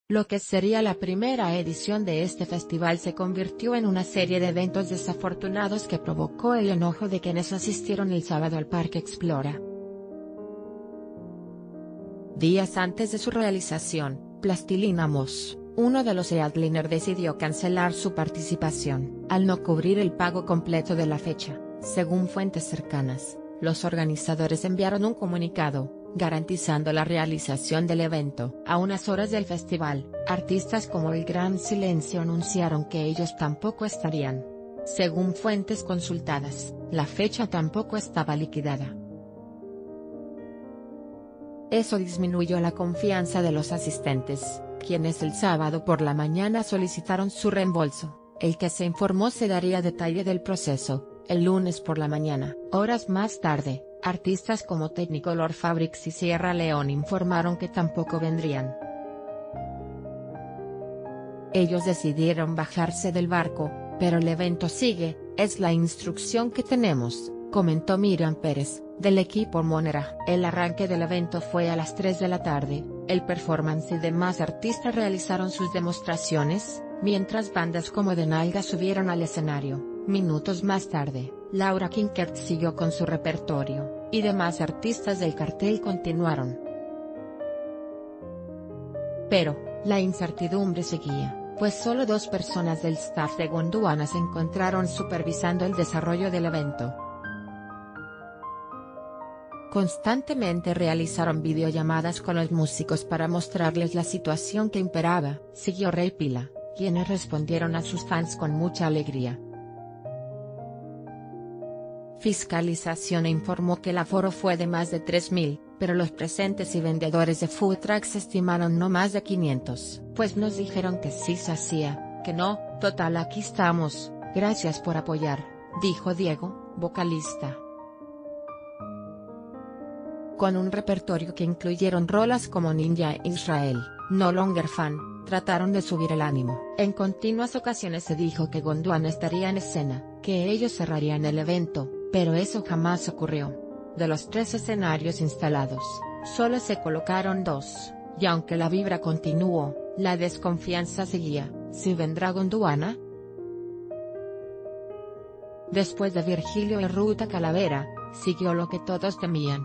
Lo que sería la primera edición de este festival se convirtió en una serie de eventos desafortunados que provocó el enojo de quienes asistieron el sábado al Parque Explora. Días antes de su realización, Plastilina Mosh, uno de los headliners, decidió cancelar su participación, al no cubrir el pago completo de la fecha. Según fuentes cercanas, los organizadores enviaron un comunicado, garantizando la realización del evento. A unas horas del festival, artistas como El Gran Silencio anunciaron que ellos tampoco estarían. Según fuentes consultadas, la fecha tampoco estaba liquidada. Eso disminuyó la confianza de los asistentes, quienes el sábado por la mañana solicitaron su reembolso, el que se informó se daría detalle del proceso, el lunes por la mañana. Horas más tarde, artistas como Technicolor Fabrics y Sierra Leone informaron que tampoco vendrían. Ellos decidieron bajarse del barco, pero el evento sigue, es la instrucción que tenemos, comentó Miriam Pérez, del equipo Monera. El arranque del evento fue a las 3 de la tarde, el performance y demás artistas realizaron sus demostraciones, mientras bandas como The Nalgas subieron al escenario. Minutos más tarde, Laura Kinkert siguió con su repertorio, y demás artistas del cartel continuaron. Pero, la incertidumbre seguía, pues solo 2 personas del staff de Gondwana se encontraron supervisando el desarrollo del evento. Constantemente realizaron videollamadas con los músicos para mostrarles la situación que imperaba. Siguió Rey Pila, quienes respondieron a sus fans con mucha alegría. Fiscalización informó que el aforo fue de más de 3.000, pero los presentes y vendedores de food trucks estimaron no más de 500. Pues nos dijeron que sí se hacía, que no, total aquí estamos, gracias por apoyar, dijo Diego, vocalista. Con un repertorio que incluyeron rolas como Ninja Israel, No Longer Fan, trataron de subir el ánimo. En continuas ocasiones se dijo que Gondwana estaría en escena, que ellos cerrarían el evento, pero eso jamás ocurrió. De los 3 escenarios instalados, solo se colocaron 2, y aunque la vibra continuó, la desconfianza seguía. ¿Sí vendrá Gondwana? Después de Virgilio y Ruta Calavera, siguió lo que todos temían.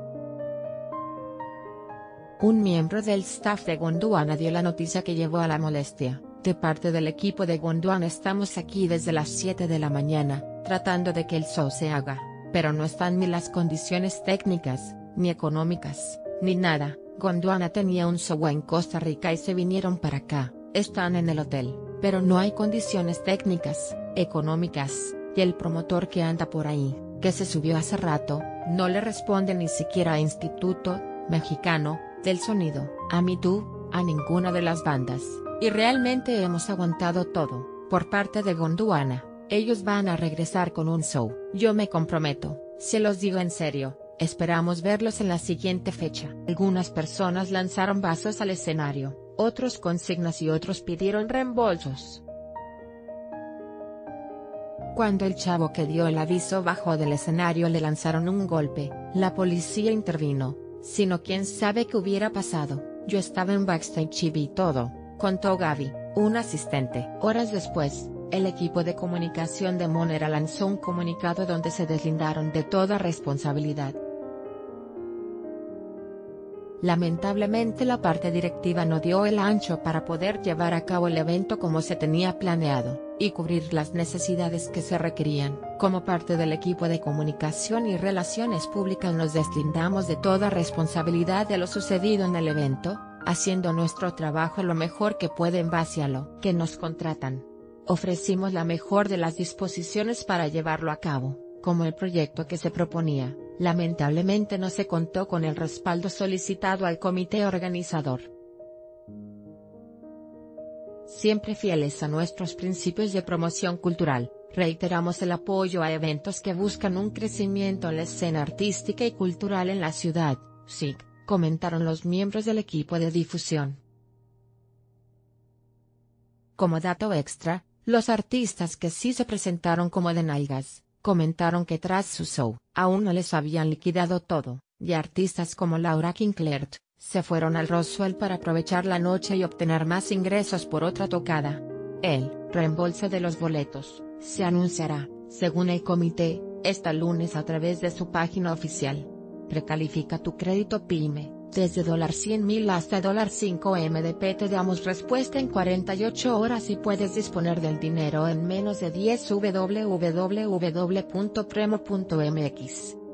Un miembro del staff de Gondwana dio la noticia que llevó a la molestia. De parte del equipo de Gondwana estamos aquí desde las 7 de la mañana, tratando de que el show se haga, pero no están ni las condiciones técnicas, ni económicas, ni nada. Gondwana tenía un show en Costa Rica y se vinieron para acá, están en el hotel, pero no hay condiciones técnicas, económicas, y el promotor que anda por ahí, que se subió hace rato, no le responde ni siquiera a Instituto Mexicano del Sonido, a MeToo, a ninguna de las bandas, y realmente hemos aguantado todo, por parte de Gondwana. Ellos van a regresar con un show. Yo me comprometo, se los digo en serio, esperamos verlos en la siguiente fecha. Algunas personas lanzaron vasos al escenario, otros consignas y otros pidieron reembolsos. Cuando el chavo que dio el aviso bajó del escenario le lanzaron un golpe, la policía intervino, sino quién sabe qué hubiera pasado. Yo estaba en backstage y vi todo, contó Gaby, un asistente. Horas después, el equipo de comunicación de Monera lanzó un comunicado donde se deslindaron de toda responsabilidad. Lamentablemente la parte directiva no dio el ancho para poder llevar a cabo el evento como se tenía planeado, y cubrir las necesidades que se requerían. Como parte del equipo de comunicación y relaciones públicas nos deslindamos de toda responsabilidad de lo sucedido en el evento, haciendo nuestro trabajo lo mejor que puede en base a lo que nos contratan. Ofrecimos la mejor de las disposiciones para llevarlo a cabo, como el proyecto que se proponía. Lamentablemente no se contó con el respaldo solicitado al comité organizador. Siempre fieles a nuestros principios de promoción cultural, reiteramos el apoyo a eventos que buscan un crecimiento en la escena artística y cultural en la ciudad, sí, comentaron los miembros del equipo de difusión. Como dato extra, los artistas que sí se presentaron como The Nalgas, comentaron que tras su show, aún no les habían liquidado todo, y artistas como Laura Kinkert, Se fueron al Roswell para aprovechar la noche y obtener más ingresos por otra tocada. El reembolso de los boletos se anunciará, según el comité, este lunes a través de su página oficial. Precalifica tu crédito PYME, desde $100,000 hasta $5M. Te damos respuesta en 48 horas y puedes disponer del dinero en menos de 10. www.premo.mx